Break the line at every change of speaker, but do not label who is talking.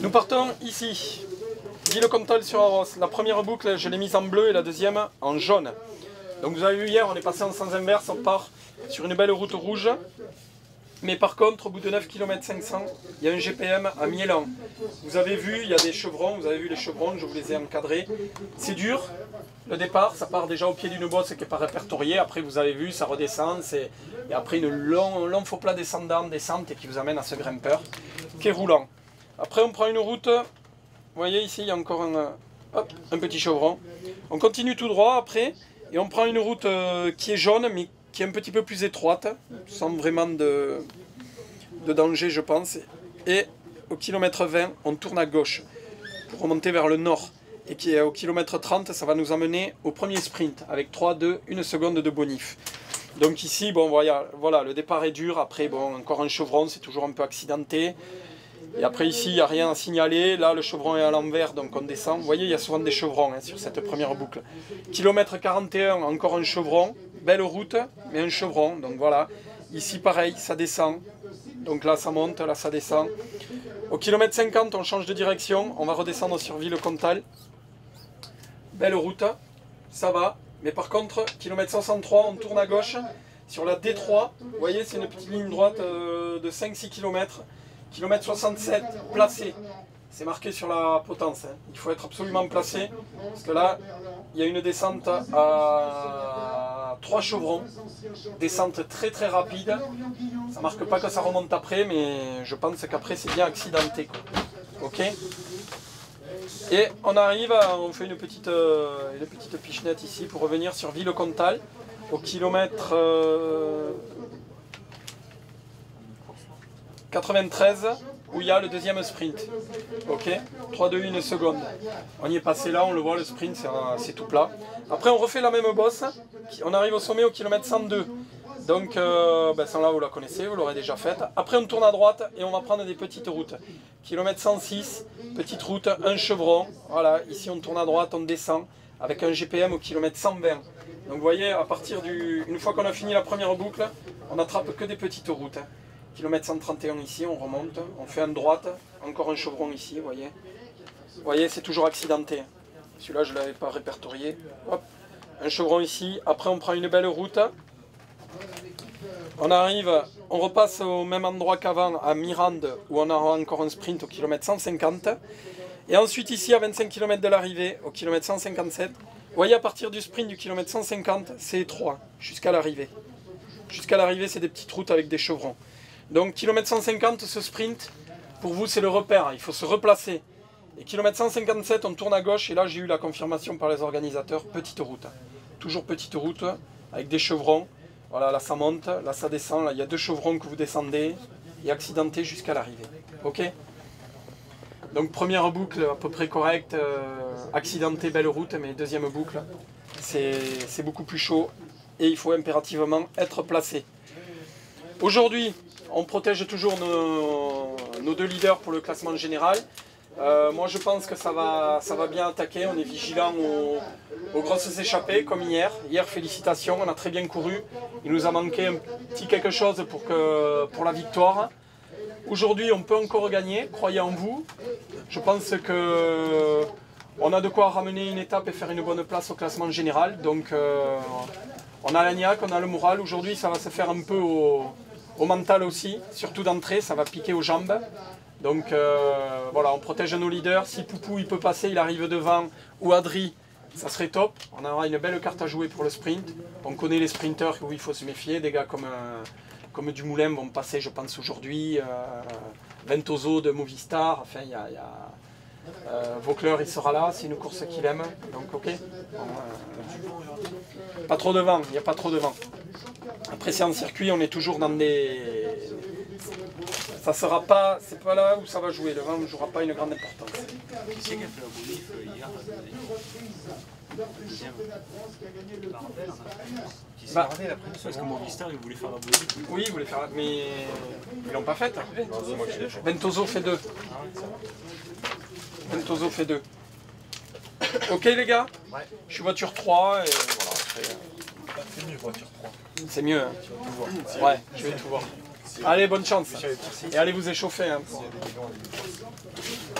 Nous partons ici. Ville-Comtal sur Arros. La première boucle, je l'ai mise en bleu et la deuxième en jaune. Donc vous avez vu hier, on est passé en sens inverse, on part sur une belle route rouge. Mais par contre, au bout de 9 km 500, il y a un GPM à Miélan. Vous avez vu, il y a des chevrons, vous avez vu les chevrons, je vous les ai encadrés. C'est dur, le départ, ça part déjà au pied d'une bosse qui n'est pas répertoriée. Après, vous avez vu, ça redescend. Et après, un long faux plat descendant, descente et qui vous amène à ce grimpeur qui est roulant. Après, on prend une route. Vous voyez ici, il y a encore un petit chevron. On continue tout droit après et on prend une route qui est jaune mais qui est un petit peu plus étroite, sans vraiment de danger je pense. Et au kilomètre 20, on tourne à gauche pour remonter vers le nord. Et qui est au kilomètre 30, ça va nous amener au premier sprint avec 3, 2, 1 seconde de bonif. Donc ici, bon voilà, le départ est dur. Après, bon, encore un chevron, c'est toujours un peu accidenté. Et après ici, il n'y a rien à signaler. Là, le chevron est à l'envers, donc on descend. Vous voyez, il y a souvent des chevrons sur cette première boucle. Kilomètre 41, encore un chevron. Belle route, mais un chevron. Donc voilà. Ici, pareil, ça descend. Donc là, ça monte, là, ça descend. Au kilomètre 50, on change de direction. On va redescendre sur Ville-Comtal. Belle route, ça va. Mais par contre, kilomètre 63, on tourne à gauche. Sur la D3, vous voyez, c'est une petite ligne droite de 5-6 km. Kilomètre 67, placé. C'est marqué sur la potence. Il faut être absolument placé. Parce que là, il y a une descente à 3 chevrons. Descente très très rapide. Ça ne marque pas que ça remonte après, mais je pense qu'après c'est bien accidenté, quoi. Ok. Et on arrive, on fait une petite pichenette ici pour revenir sur Ville-Comtal. Au kilomètre 93, où il y a le deuxième sprint. Ok, 3, 2, 1 seconde. On y est passé là, on le voit, le sprint, c'est tout plat. Après, on refait la même bosse. On arrive au sommet au kilomètre 102. Donc, celle-là, vous la connaissez, vous l'aurez déjà faite. Après, on tourne à droite et on va prendre des petites routes. Kilomètre 106, petite route, un chevron. Voilà, ici, on tourne à droite, on descend avec un GPM au kilomètre 120. Donc, vous voyez, à partir une fois qu'on a fini la première boucle, on n'attrape que des petites routes. Kilomètre 131 ici, on remonte, on fait une droite, encore un chevron ici, vous voyez. Vous voyez, c'est toujours accidenté. Celui-là, je ne l'avais pas répertorié. Hop, un chevron ici, après on prend une belle route. On arrive, on repasse au même endroit qu'avant, à Mirande, où on aura encore un sprint au kilomètre 150. Et ensuite ici, à 25 km de l'arrivée, au kilomètre 157, vous voyez, à partir du sprint du kilomètre 150, c'est étroit, jusqu'à l'arrivée. Jusqu'à l'arrivée, c'est des petites routes avec des chevrons. Donc kilomètre 150, ce sprint, pour vous c'est le repère, il faut se replacer. Et kilomètre 157, on tourne à gauche et là j'ai eu la confirmation par les organisateurs, petite route. Toujours petite route, avec des chevrons. Voilà, là ça monte, là ça descend, là il y a 2 chevrons que vous descendez et accidenté jusqu'à l'arrivée. Ok? Donc première boucle à peu près correcte, accidenté, belle route, mais deuxième boucle, c'est beaucoup plus chaud et il faut impérativement être placé. Aujourd'hui, on protège toujours nos 2 leaders pour le classement général. Moi je pense que ça va bien attaquer, on est vigilant aux grosses échappées comme hier. Hier, félicitations, on a très bien couru. Il nous a manqué un petit quelque chose pour la victoire. Aujourd'hui, on peut encore gagner, croyez en vous. Je pense qu'on a de quoi ramener une étape et faire une bonne place au classement général. Donc on a la niaque, on a le moral. Aujourd'hui, ça va se faire un peu au mental aussi, surtout d'entrée, ça va piquer aux jambes. Donc voilà, on protège nos leaders. Si Poupou il peut passer, il arrive devant, ou Adri, ça serait top. On aura une belle carte à jouer pour le sprint. On connaît les sprinteurs où il faut se méfier. Des gars comme Dumoulin vont passer, je pense, aujourd'hui. Ventoso de Movistar, enfin il y a Vaucler il sera là, c'est une course qu'il aime. Donc ok. Bon, pas trop de vent, il n'y a pas trop de vent. Après c'est en circuit, on est toujours dans des... Ça sera pas, c'est pas là où ça va jouer, le vent ne jouera pas une grande importance.
Qui c'est qui a fait la bonif hier? Qui s'est gardé la prise parce que Movistar il voulait faire la bonif.
Oui, il voulait faire, mais ils l'ont pas faite. Ventoso fait 2. Ventoso fait 2. Ok les gars, je suis voiture 3 et voilà.
C'est mieux voiture 3.
C'est mieux, hein. Ouais, je vais tout voir. Allez, bonne chance. Et allez vous échauffer. Hein, pour...